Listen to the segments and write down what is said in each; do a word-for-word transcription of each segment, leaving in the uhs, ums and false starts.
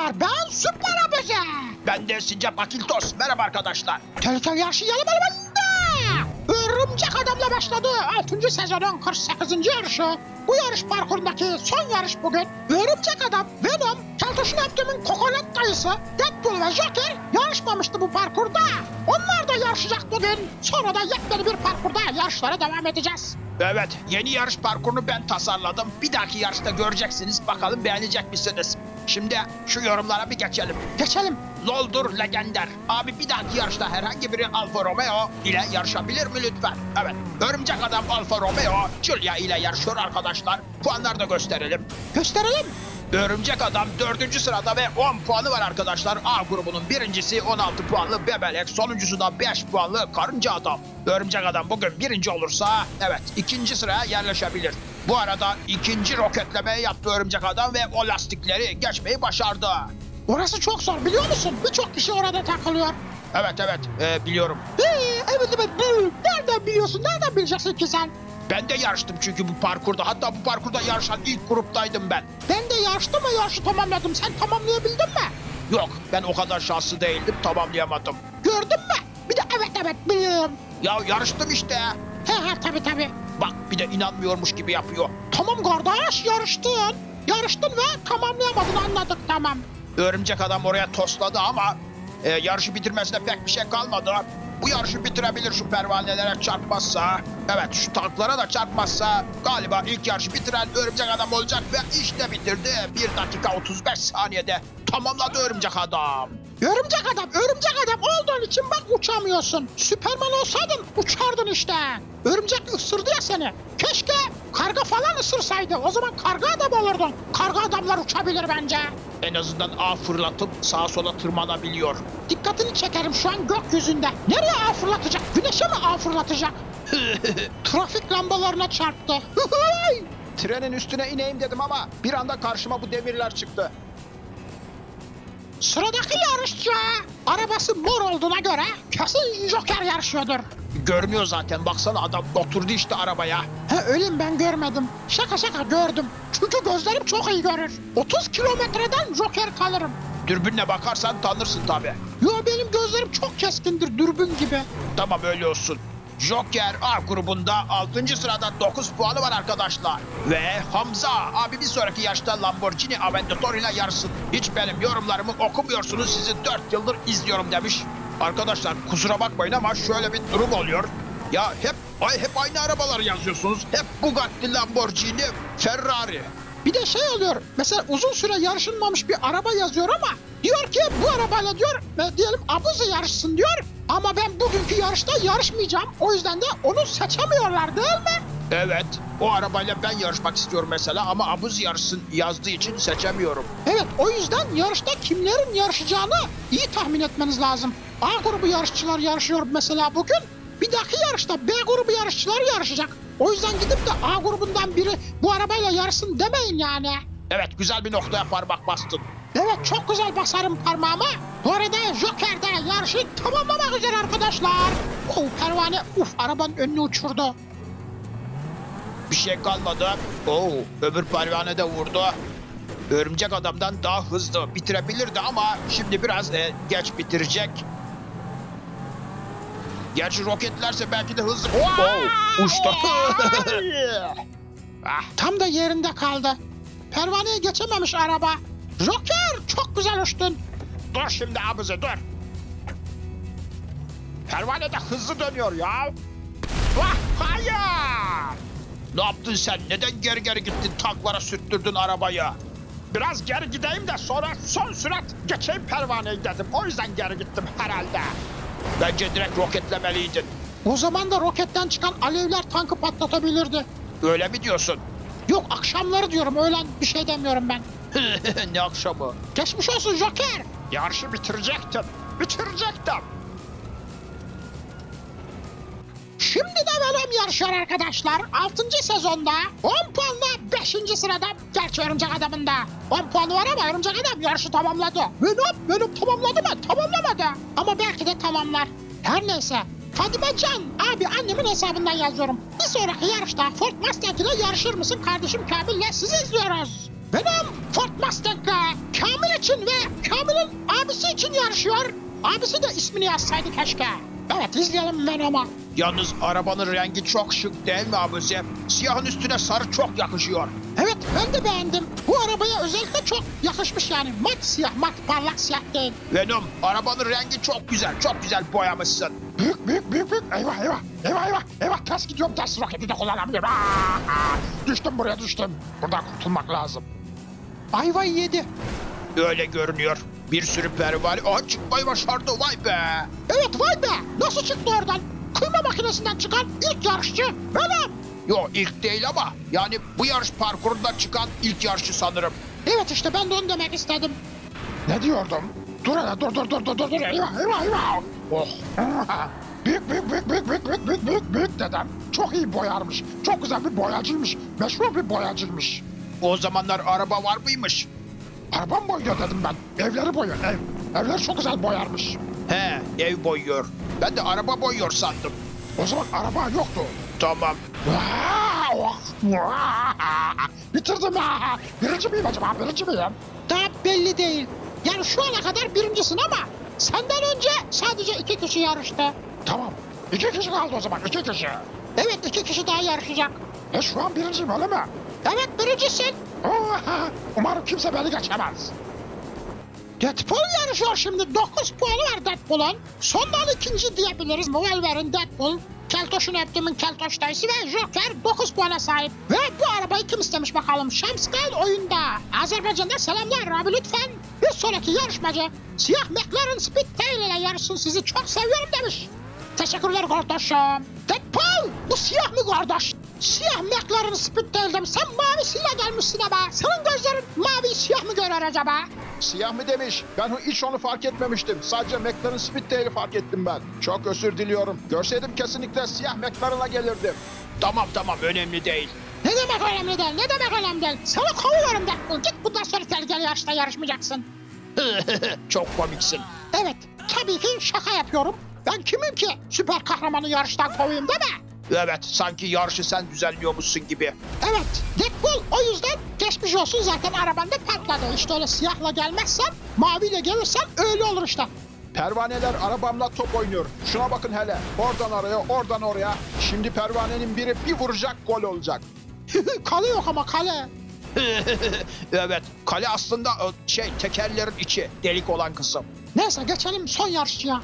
arkadaşlar, ben Süper Abuzi. Ben de Sincap Akiltos. Merhaba arkadaşlar. Tehlikeli yarışı yalı bölümünde Örümcek Adam'la başladı altıncı sezonun kırk sekizinci yarışı. Bu yarış parkurundaki son yarış bugün. Örümcek Adam, Venom, Keltoş'un Optim'in Kokolet dayısı, Deadpool ve Joker yarışmamıştı bu parkurda. Onlar da yarışacak bugün. Sonra da yepyeni bir parkurda yarışlara devam edeceğiz. Evet, yeni yarış parkurunu ben tasarladım. Bir dahaki yarışta göreceksiniz. Bakalım beğenecek misiniz? Şimdi şu yorumlara bir geçelim. Geçelim. Loldur Legender. Abi bir dahaki yarışta herhangi biri Alfa Romeo ile yarışabilir mi lütfen? Evet, Örümcek Adam Alfa Romeo, Julia ile yarışıyor arkadaşlar. Puanları da gösterelim. Gösterelim. Örümcek Adam dördüncü sırada ve on puanı var arkadaşlar. A grubunun birincisi on altı puanlı Bebelek, sonuncusu da beş puanlı Karınca Adam. Örümcek Adam bugün birinci olursa evet ikinci sıraya yerleşebilir. Bu arada ikinci roketlemeyi yaptı Örümcek Adam ve o lastikleri geçmeyi başardı. Orası çok zor, biliyor musun? Birçok kişi orada takılıyor. Evet evet e, biliyorum. Ee, evet evet. Nereden biliyorsun? Nereden bileceksin ki sen? Ben de yarıştım çünkü bu parkurda. Hatta bu parkurda yarışan ilk gruptaydım ben. Ben de yarıştım ve yarışı tamamladım. Sen tamamlayabildin mi? Yok, ben o kadar şanslı değildim, tamamlayamadım. Gördün mü? Bir de evet evet biliyorum. Ya yarıştım işte. He he tabii tabii. Bak bir de inanmıyormuş gibi yapıyor. Tamam kardeş, yarıştın. Yarıştın ve tamamlayamadın, anladık, tamam. Örümcek Adam oraya tosladı ama e, yarışı bitirmesine pek bir şey kalmadı. Bu yarışı bitirebilir şu pervanelere çarpmazsa. Evet, şu tanklara da çarpmazsa galiba ilk yarışı bitiren Örümcek Adam olacak ve işte bitirdi. bir dakika otuz beş saniyede tamamladı Örümcek Adam. Örümcek adam, örümcek adam olduğun için bak uçamıyorsun. Süperman olsaydın uçardın işte. Örümcek ısırdı ya seni. Keşke karga falan ısırsaydı. O zaman karga adam olurdun. Karga adamlar uçabilir bence. En azından ağ fırlatıp sağa sola tırmanabiliyor. Dikkatini çekerim şu an gökyüzünde. Nereye ağ fırlatacak? Güneşe mi ağ fırlatacak? Trafik lambalarına çarptı. Trenin üstüne ineyim dedim ama bir anda karşıma bu demirler çıktı. Sıradaki yarışçı arabası mor olduğuna göre kesin Joker yarışıyordur. Görünüyor zaten, baksana adam oturdu işte arabaya. He öyle mi, ben görmedim. Şaka şaka gördüm. Çünkü gözlerim çok iyi görür. otuz kilometreden Joker kalırım. Dürbünle bakarsan tanırsın tabi. Yo, benim gözlerim çok keskindir, dürbün gibi. Tamam öyle olsun. Joker A grubunda altıncı sırada dokuz puanı var arkadaşlar. Ve Hamza abi bir sonraki yarışta Lamborghini Aventador ile yarışsın. Hiç benim yorumlarımı okumuyorsunuz, sizi dört yıldır izliyorum demiş. Arkadaşlar kusura bakmayın ama şöyle bir durum oluyor. Ya hep ay hep aynı arabaları yazıyorsunuz. Hep Bugatti, Lamborghini, Ferrari. Bir de şey oluyor. Mesela uzun süre yarışılmamış bir araba yazıyor ama diyor ki bu arabayla diyor ve diyelim Abuzi yarışsın diyor. Ama ben bugünkü yarışta yarışmayacağım. O yüzden de onu seçemiyorlar, değil mi? Evet, o arabayla ben yarışmak istiyorum mesela ama Abuzi yarışsın yazdığı için seçemiyorum. Evet, o yüzden yarışta kimlerin yarışacağını iyi tahmin etmeniz lazım. A grubu yarışçılar yarışıyor mesela bugün. Bir dahaki yarışta B grubu yarışçılar yarışacak. O yüzden gidip de A grubundan biri bu arabayla yarışsın demeyin yani. Evet, güzel bir noktaya parmak bastın. Evet, çok güzel basarım parmağıma. Bu arada Joker de yarışı tamamlamak üzere arkadaşlar. Oh, pervane uf arabanın önünü uçurdu. Bir şey kalmadı. Oo, öbür pervane de vurdu. Örümcek Adam'dan daha hızlı bitirebilirdi ama şimdi biraz e, geç bitirecek. Gerçi roketlerse belki de hızlı. Oo, uçtu. Ah, Tam da yerinde kaldı. Pervaneye geçememiş araba. Joker, çok güzel uçtun. dur şimdi Abuzi dur. Pervane de hızlı dönüyor ya. Vah, hayır. Ne yaptın sen? Neden geri geri gittin? Tanklara sürttürdün arabayı. Biraz geri gideyim de sonra son sürat geçeyim pervaneyi dedim. O yüzden geri gittim herhalde. Bence direkt roketlemeliydin. O zaman da roketten çıkan alevler tankı patlatabilirdi. Öyle mi diyorsun? Yok, akşamları diyorum, öğlen bir şey demiyorum ben. Ne akşamı? Geçmiş olsun Joker. Yarışı bitirecektim. Bitirecektim. Şimdi de Venom yarışıyor arkadaşlar. altıncı sezonda on puanla beşinci sırada. Gerçi Örümcek Adam'ın da on puanı var ama Örümcek Adam yarışı tamamladı. Venom, Venom tamamladı mı? Tamamlamadı. Ama belki de tamamlar. Her neyse. Fadime Can, abi annemin hesabından yazıyorum. Bir sonraki yarışta Ford Mustang ile yarışır mısın kardeşim Kamil'le sizi izliyoruz. Venom Ford Mustang'le Kamil'i için ve Kamil'in abisi için yarışıyor. Abisi de ismini yazsaydı keşke. Evet, izleyelim Venom'u. Yalnız arabanın rengi çok şık değil mi abici? Siyahın üstüne sarı çok yakışıyor. Evet, ben de beğendim. Bu arabaya özellikle çok yakışmış yani. Mat siyah, mat parlak siyah değil. Venom, arabanın rengi çok güzel, çok güzel boyamışsın. Büyük büyük büyük büyük. Eyvah eyvah. Eyvah eyvah. Eyvah, ters gidiyorum. Ters roketi de kullanamıyorum. Aa, düştüm buraya düştüm. Buradan kurtulmak lazım. Ayvayı yedi. Öyle görünüyor. Bir sürü pervane. Aa, çıkmayı başardı, vay be. Evet, vay be. Nasıl çıktı oradan? Kıyma makinesinden çıkan ilk yarışçı Venom. Yo, ilk değil ama yani bu yarış parkurunda çıkan ilk yarışçı sanırım. Evet, işte ben de onu demek istedim. Ne diyordum? Dur hele, dur dur dur dur dur dur. Eyvah eyvah eyvah. Oh. Büyük büyük büyük büyük büyük büyük büyük büyük büyük dedem. Çok iyi boyarmış. Çok güzel bir boyacıymış. Meşhur bir boyacıymış. O zamanlar araba var mıymış? Arabam boyuyor dedim ben. Evleri boyuyor, ev. Evleri çok güzel boyarmış. He, ev boyuyor. Ben de araba boyuyor sandım. O zaman araba yoktu. Tamam. Vaa, oh, vaa. Bitirdim ha. Birinci miyim acaba? Birinci miyim? Daha belli değil. Yani şu ana kadar birincisin ama senden önce sadece iki kişi yarıştı. Tamam. İki kişi kaldı o zaman. İki kişi. Evet, iki kişi daha yarışacak. E şu an birinciyim öyle mi? Evet, birincisin. Oh, umarım kimse beni geçemez. Deadpool yarışıyor şimdi. dokuz puanı var Deadpool'un. Sondan ikinci diyebiliriz. Wolverine, Deadpool, Keltoş'un Optim'in Keltoş dayısı ve Joker dokuz puana sahip. Ve bu arabayı kim istemiş bakalım? Şamskal oyunda. Azerbaycan'da selamlar abi lütfen. Bir sonraki yarışmacı Siyah McLaren Speedtail ile yarışsın, sizi çok seviyorum demiş. Teşekkürler kardeşim. Deadpool, bu siyah mı kardeş? Siyah McLaren Speedtail'dim. Sen mavisiyle gelmişsin ama. Senin gözlerin mavi siyah mı görür acaba? Siyah mı demiş? Ben hiç onu fark etmemiştim. Sadece McLaren Speedtail'i fark ettim ben. Çok özür diliyorum. Görseydim kesinlikle siyah McLaren'a gelirdim. Tamam tamam, önemli değil. Ne demek önemli değil, ne demek önemli değil. Sana kovuyorum Deadpool. Git bundan sonra tehlikeli yarışta yarışmayacaksın. Çok komiksin. Evet, tabii ki şaka yapıyorum. Ben kimim ki süper kahramanı yarıştan kovayım değil mi? Evet, sanki yarışı sen düzenliyormuşsun gibi. Evet, Deadpool o yüzden geçmiş olsun, zaten arabanda patladı. İşte öyle siyahla gelmezsen, maviyle gelirsen öyle olur işte. Pervaneler arabamla top oynuyor. Şuna bakın hele. Oradan oraya, oradan oraya. Şimdi pervanenin biri bir vuracak, gol olacak. Kale yok ama kale. Evet, kale aslında o şey tekerlerin içi, delik olan kısım. Neyse, geçelim son yarışçıya.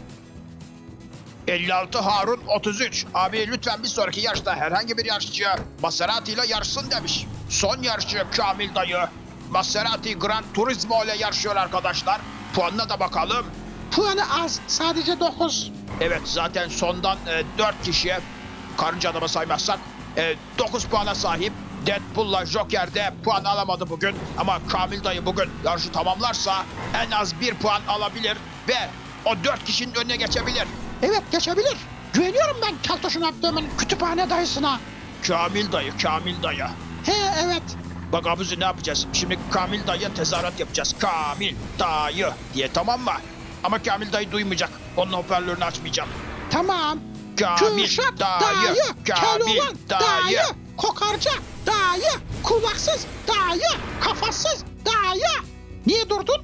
elli altı Harun otuz üç. Abi lütfen bir sonraki yarışta herhangi bir yarışçı Maserati ile yarışsın demiş. Son yarışçı Kamil dayı. Maserati Gran Turismo ile yarışıyor arkadaşlar. Puanına da bakalım. Puanı az, sadece dokuz. Evet, zaten sondan e, dört kişi, karınca adamı saymazsak, e, dokuz puana sahip. Deadpool'la Joker de puan alamadı bugün. Ama Kamil dayı bugün yarışı tamamlarsa en az bir puan alabilir ve o dört kişinin önüne geçebilir. Evet, geçebilir. Güveniyorum ben Keltoş'un yaptığımın kütüphane dayısına. Kamil dayı, Kamil dayı. He, evet. Bak abuzi, ne yapacağız? Şimdi Kamil dayıya tezahürat yapacağız. Kamil dayı diye, tamam mı? Ama Kamil dayı duymayacak. Onun hoparlörünü açmayacağım. Tamam. Kamil Kürşat dayı, dayı, Kamil Keloğlan dayı. dayı, kokarca dayı, kulaksız dayı, kafasız dayı. Niye durdun?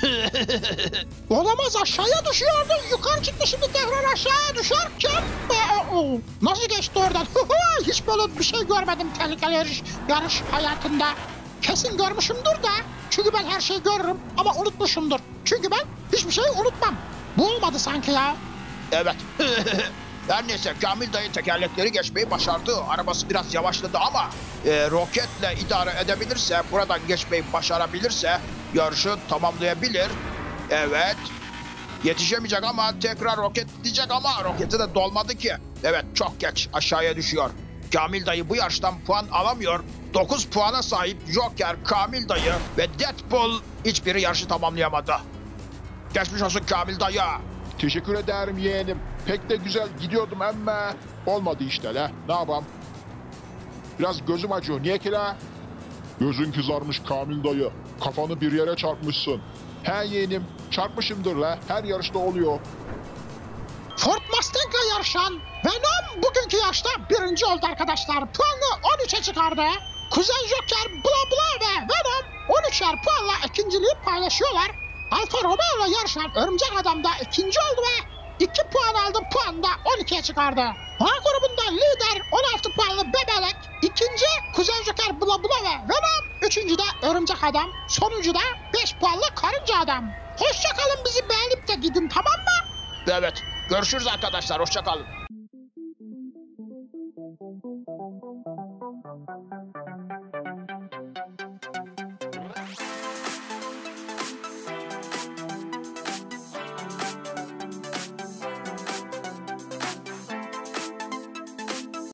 Olamaz, aşağıya düşüyordun. Yukarı çıktı, şimdi tekrar aşağıya düşerken. Ee, o, nasıl geçti oradan? Hiç böyle bir şey görmedim tehlikeli yarış, yarış hayatında. Kesin görmüşümdür de. Çünkü ben her şeyi görürüm ama unutmuşumdur. Çünkü ben hiçbir şeyi unutmam. Bu olmadı sanki ya. Evet. Her neyse, Kamil dayı tekerlekleri geçmeyi başardı. Arabası biraz yavaşladı ama e, roketle idare edebilirse, buradan geçmeyi başarabilirse yarışı tamamlayabilir. Evet. Yetişemeyecek ama tekrar roket diyecek ama roketi de dolmadı ki. Evet, çok geç aşağıya düşüyor. Kamil dayı bu yarıştan puan alamıyor. dokuz puana sahip Joker, Kamil dayı ve Deadpool hiçbiri yarışı tamamlayamadı. Geçmiş olsun Kamil dayı. Teşekkür ederim yeğenim. Pek de güzel gidiyordum ama olmadı işte la. Ne yapayım? Biraz gözüm acıyor. Niye ki la? Gözün kızarmış Kamil dayı. Kafanı bir yere çarpmışsın. He yeğenim, çarpmışımdır la. Her yarışta oluyor. Ford Mustang'la yarışan Venom bugünkü yarışta birinci oldu arkadaşlar. Puanı on üçe çıkardı. Kuzen Joker, Bla Bla ve Venom on üçer puanla ikinciliği paylaşıyorlar. Alfa Romeo ile yarışan Örümcek Adam da ikinci oldu ve iki puan aldı, puanı da on ikiye çıkardı. A grubunda lider on altı puanlı Bebelek, ikinci Kuzey Joker Bula Bula ve Venom, üçüncü de Örümcek Adam, sonuncu da beş puanlı Karınca Adam. Hoşçakalın, bizi beğenip de gidin, tamam mı? Evet. Görüşürüz arkadaşlar. Hoşça kalın.